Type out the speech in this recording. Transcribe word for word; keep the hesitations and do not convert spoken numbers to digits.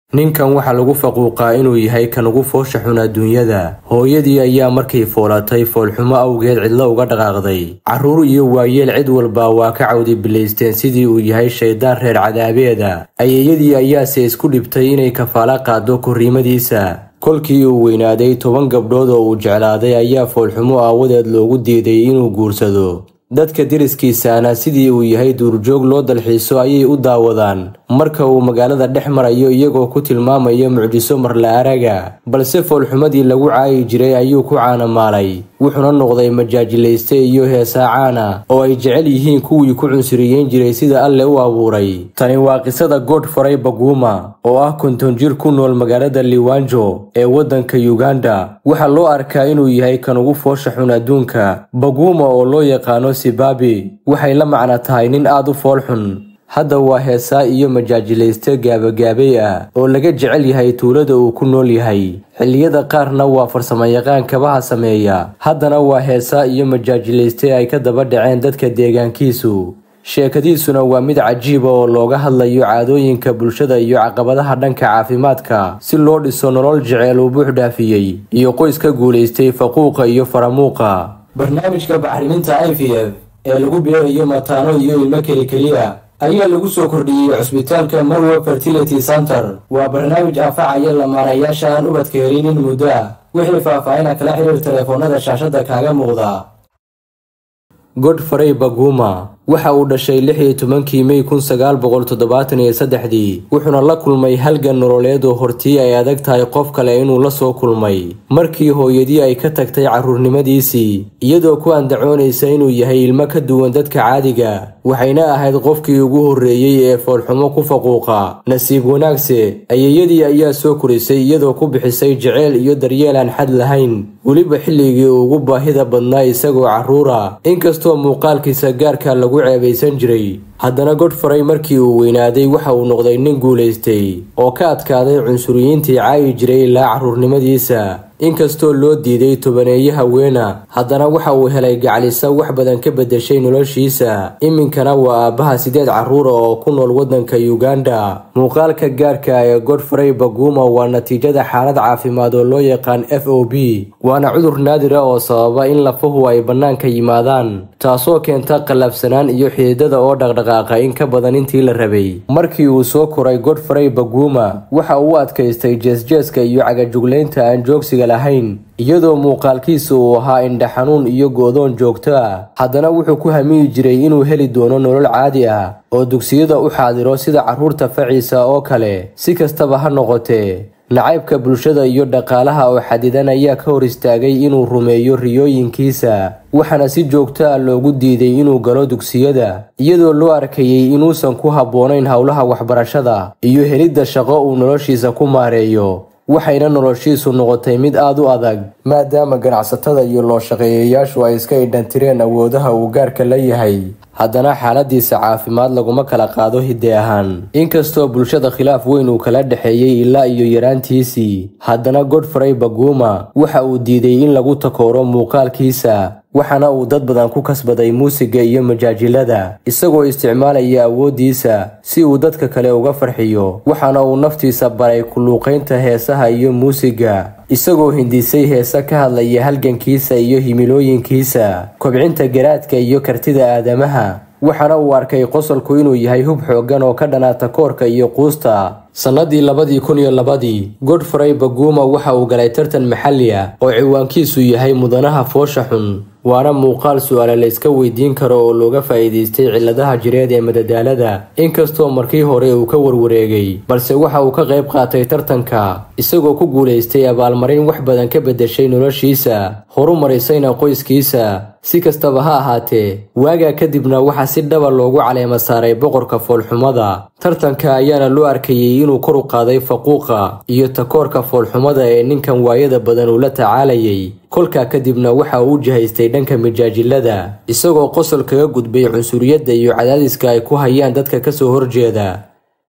ninkan waxa lagu faquuqaa inuu yahay kan ugu foosha xun adduunyada. hooyadii ayaa markay foolatay foolxumo awgeed cidlo uga dhaqaaqday. carruur iyo waayeel cid walba waa ka cawdi bilaysteen sidii uu yahay shaydaan reer cadaabeeda. ayeeyadii ayaase isku dhibtay inay kafaala qaado korriimadiisa. kolkii uu weynaaday toban gabdhood oo uu jeclaaday ayaa foolxumo aawadeed loogu diiday inuu guursado. dadka deriskiisaana sidii uu yahay duurjoog loo dalxiiso ayay u daawadaan marka uu magaalada dhex marayo iyagoo ku tilmaamaya mucjiso marla araga. balse foolxumadii lagu caayi jiray ayuu ku caanamaalay wuxuuna noqday majaajilayste iyo heesaa caana oo ay jecel yihiin kuwii ku cunsuriyeyn jiray sida alle u abuuray. tani waa qisada Godfrey Baguma oo ah konton jir ku nool magaalada Liwanjo ee waddanka Uganda. waxaa loo arkaa inuu yahay kan ugu foosha xun adduunka. Baguma oo loo yaqaano Sibabi waxay la macno tahay nin aad u fool xun. hadda waa heesaa iyo majaajilayste gaabagaabay ah oo laga jecel yahay tuulada uu ku nool yahay. xilliyada qaarna waa farsamayaqaan kabaha sameeya. haddana waa heesaa iyo majaajilayste ay ka daba dhaceen dadka deegaankiisu. sheekadiisuna waa mid cajiiba oo looga hadlayo caadooyinka bulshada iyo caqabadaha dhanka caafimaadka si loo dhiso nolol jecel uu buux dhaafiyey iyo qoys ka guulaystay faquuqa iyo faramuuqa. barnaamijka bacriminta I V F ee lagu beerayo mataano iyo ilmo keli keliya ayaa lagu soo kordhiyey cusbitaalka Marwa Fertility Center. waa barnaamij anfacaya lamaanayaasha aan ubadka helinin muddo ah. wixii faahfaahin kala xiriir telefoonada shaashada kaaga muuqda. Godfrey Baguma waxa uu dhashay lix iyo tobankii May kun sagaal boqol toddobaatan iyo saddex wuxuuna la kulmay halgan nololeed oo hortii ay adag tahay qof kale inuu la soo kulmay. markii hooyadii ay ka tagtay carruurnimadiisii iyadoo ku andacoonaysa inuu yahay ilmo ka duwan dadka caadiga, waxayna ahayd qofkii ugu horreeyay ee foolxumo ku faquuqa. nasiib wanaagse ayeeyadii ayaa soo korisay iyadoo ku bixisay jaceyl iyo daryeel aan xad lahayn, weliba xilligii ugu baahida badnaa isagoo carruura. inkastoo muuqaalkiisa gaarka lagu ceebaysan jiray, haddana Godfrey markii uu weynaaday waxa uu noqday nin guulaystay oo ka adkaaday cunsuriyiintii caayi jiray ilaa carruurnimadiisa. inkastoo loo diiday tobaneeye haweena, haddana waxa uu helay gacalisa wax badan ka beddeshay noloshiisa. iminkana waa aabbaha sideed carruura oo ku nool waddanka Uganda. muuqaalka gaarka ee Godfrey Baguma waa natiijada xaalad caafimaad oo loo yaqaan F O B, waana cudur naadir ah oo sababa in lafuhu ay bannaanka yimaadaan, taasoo keenta qallafsanaan iyo xididada oo dhaqdhaqaaqa in ka badan intii la rabay. markii uu soo koray Godfrey Baguma waxa uu adkaystay jeesjeeska iyo cagajuglaynta aan joogsiga lahayn, iyadoo muuqaalkiisa uu ahaa indha xanuun iyo go'doon joogto ah. haddana wuxuu ku hamiyi jiray inuu heli doono nolol caadi ah oo dugsiyada u xaadiro sida carruurta faciisa oo kale. si kastaba ha noqotee, nacaybka bulshada iyo dhaqaalaha oo xadidan ayaa ka hor istaagay inuu rumeeyo riyooyinkiisa, waxaana si joogto ah loogu diiday inuu galo dugsiyada iyadoo loo arkayay inuusan ku habboonayn howlaha waxbarashada iyo helidda shaqo uu noloshiisa ku maareeyo. waxayna noloshiisu noqotay mid aad u adag maadaama ganacsatada iyo loo shaqeeyayaashu ay iska idhantireen awoodaha uu gaarka la yahay. haddana xaaladiisa caafimaad laguma kala qaado hidde ahaan. inkastoo bulshada khilaaf weyn uu kala dhexeeyey ilaa iyo yaraantiisii, haddana Godfrey Baguma waxa uu diiday in lagu takooro muuqaalkiisa, waxaana uu dad badan ku kasbaday muusiga iyo majaajilada isagoo isticmaalaya awoodiisa si uu dadka kale uga farxiyo. waxaana uu naftiisa baray ku luuqaynta heesaha iyo muusiga, isagoo hindisay heesa ka hadlaya halgankiisa iyo himilooyinkiisa, kobcinta garaadka iyo kartida aadamaha. waxaana uu arkay qosolku inuu yahay hub xooggan oo ka dhana takoorka iyo quusta. sannadii labadii kun iyo labadii Godfrey Baguma waxa uu galay tartan maxalli ah oo ciwaankiisu yahay mudanaha foosha xun, waana muuqaal su'aale la iska weydiin karo oo looga faa'iidaystay cilladaha jireed ee madadaalada. inkastoo markii hore uu ka warwareegay, balse waxa uu ka qayb qaatay tartanka isagoo ku guulaystay abaalmarin wax badan ka beddeshay noloshiisa, horumarisayna qoyskiisa. si kastaba ha ahaatee, waagaa kadibna waxaa si dhaba loogu caleema saaray boqorka foolxumada. tartanka ayaana loo arkayay inuu kor u qaaday faquuqa iyo takoorka foolxumada ee ninkan waayada badan uu la tacaalayay. kolkaa kadibna waxa uu jihaystay dhanka majaajilada isagoo qosol kaga gudbay cunsuriyadda iyo cadaadiska ay ku hayaan dadka ka soo horjeeda.